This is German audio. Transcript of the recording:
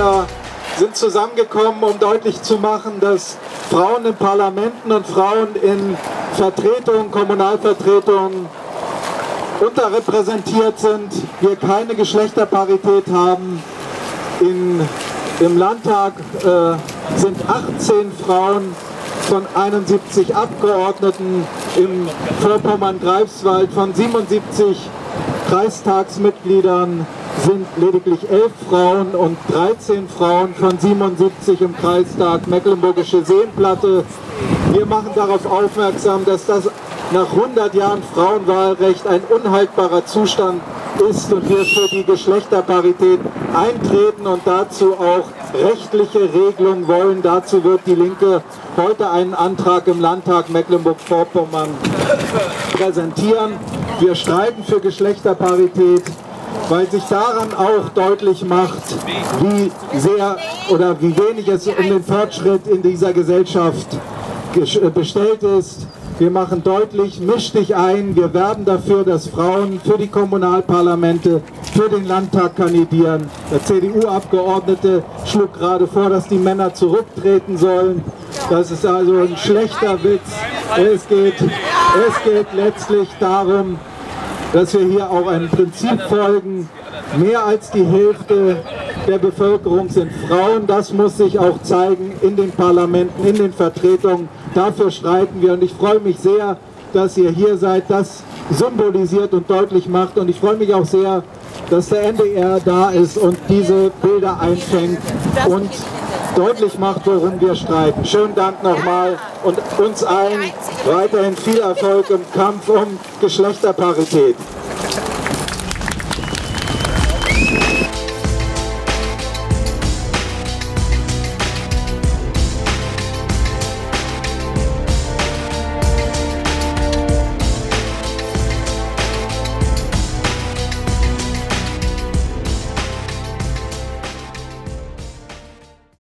Wir sind zusammengekommen, um deutlich zu machen, dass Frauen in Parlamenten und Frauen in Vertretungen, Kommunalvertretungen unterrepräsentiert sind. Wir keine Geschlechterparität haben. Im Landtag sind 18 Frauen von 71 Abgeordneten, im Vorpommern-Greifswald von 77 Kreistagsmitgliedern sind lediglich 11 Frauen und 13 Frauen von 77 im Kreistag Mecklenburgische Seenplatte. Wir machen darauf aufmerksam, dass das nach 100 Jahren Frauenwahlrecht ein unhaltbarer Zustand ist und wir für die Geschlechterparität eintreten und dazu auch rechtliche Regelungen wollen. Dazu wird die Linke heute einen Antrag im Landtag Mecklenburg-Vorpommern präsentieren. Wir streiten für Geschlechterparität, weil sich daran auch deutlich macht, wie sehr oder wie wenig es um den Fortschritt in dieser Gesellschaft bestellt ist. Wir machen deutlich, misch dich ein, wir werben dafür, dass Frauen für die Kommunalparlamente, für den Landtag kandidieren. Der CDU-Abgeordnete schlug gerade vor, dass die Männer zurücktreten sollen. Das ist also ein schlechter Witz. Es geht letztlich darum, dass wir hier auch einem Prinzip folgen. Mehr als die Hälfte der Bevölkerung sind Frauen. Das muss sich auch zeigen in den Parlamenten, in den Vertretungen. Dafür streiten wir und ich freue mich sehr, dass ihr hier seid, das symbolisiert und deutlich macht. Und ich freue mich auch sehr, dass der NDR da ist und diese Bilder einfängt und deutlich macht, worum wir streiten. Schönen Dank nochmal und uns allen weiterhin viel Erfolg im Kampf um Geschlechterparität.